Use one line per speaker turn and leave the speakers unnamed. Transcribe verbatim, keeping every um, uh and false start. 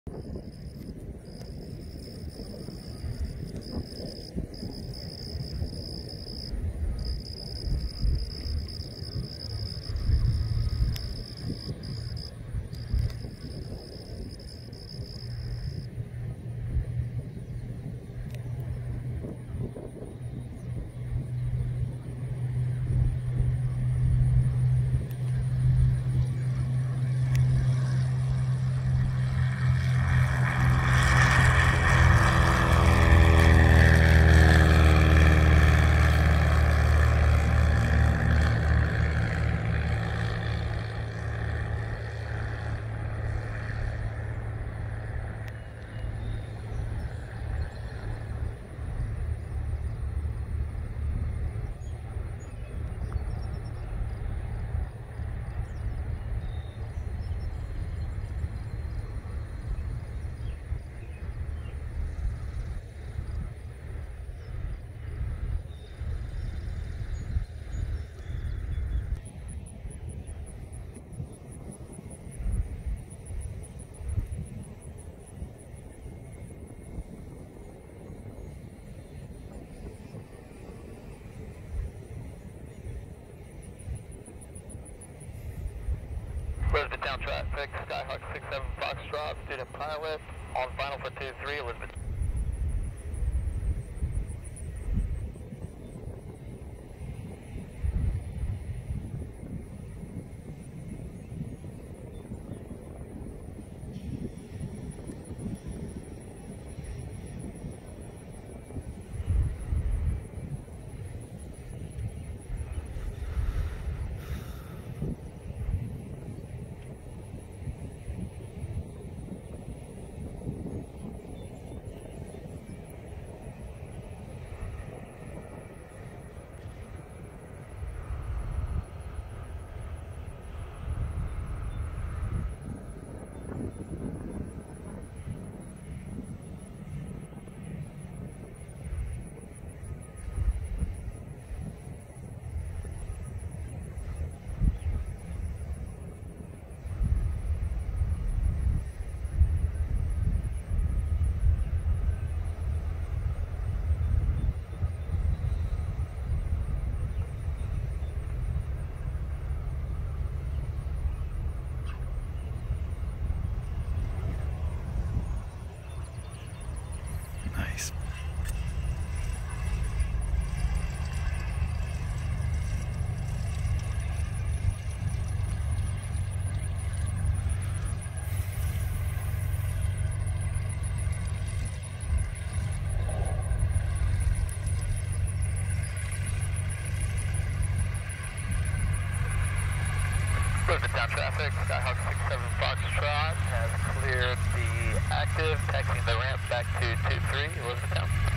Elizabeth Town traffic, Skyhawk six seven Foxtrot, student pilot, on final for two three, Elizabeth.
Nice.
Elizabeth Town traffic, Skyhawk six seven Foxtrot has cleared the active, taxiing the ramp back to two three, Elizabeth Town.